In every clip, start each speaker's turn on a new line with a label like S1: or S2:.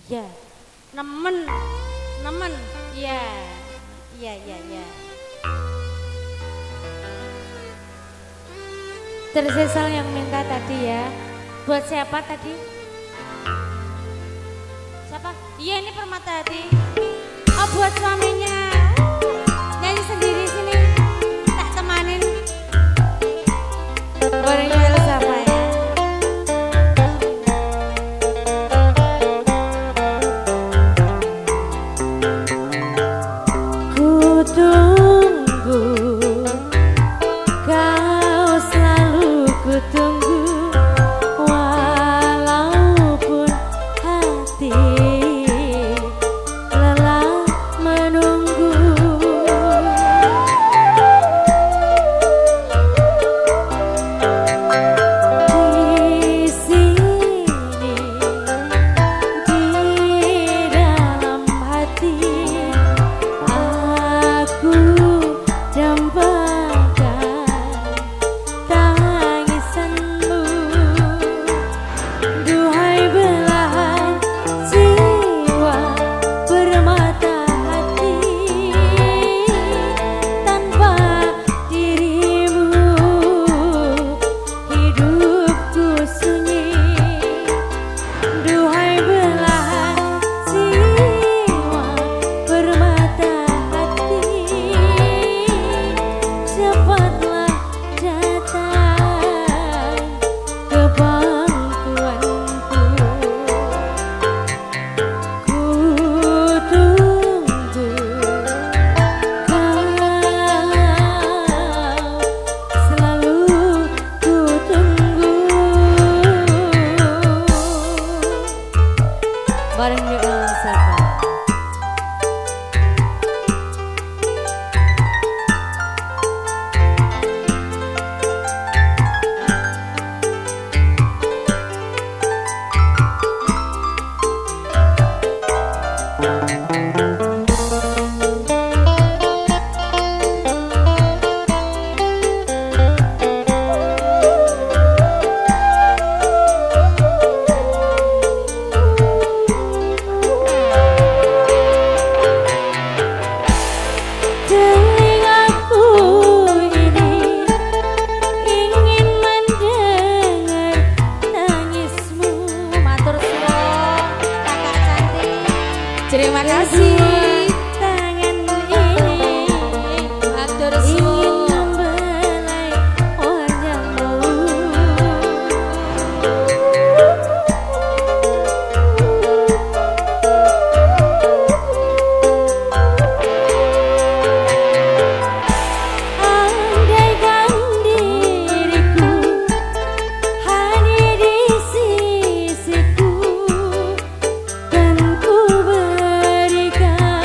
S1: Iya. Nemen. Nemen. Iya. Iya, iya, iya. Tersesal yang minta tadi ya. Buat siapa tadi? Siapa? Iya ini Permata Hati. Oh buat suaminya. Nyanyi sendiri sini. Tak temanin. Gorengnya siapa ya? Ku tunggu, kau selalu ku tunggu, walaupun hati lelah menunggu. Di sini, di dalam hati, aku dambakan tangisanmu. Duhai belahan jiwa bermata hati, tanpa dirimu hidupku sunyi. Duhai belahan jiwa bermata hati, cepatlah datang ke pangkuanku. Ku tunggu kau, selalu ku tunggu. Bareng di Sapa. Telingaku ini ingin mendengar tangismu. Matur suwun kakak cantik. Terima kasih. Tangan ini matur suwun ingin membelai wajahmu. Andaikan diriku hadir di sisiku, kan ku berikan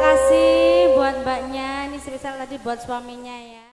S1: kasih buat mbaknya, ini spesial tadi buat suaminya ya.